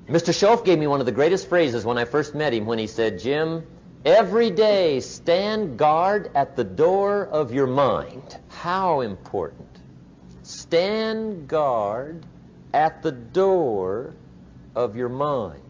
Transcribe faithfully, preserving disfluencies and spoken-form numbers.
Mister Shoaff gave me one of the greatest phrases when I first met him when he said, Jim, every day stand guard at the door of your mind. How important. Stand guard at the door of your mind.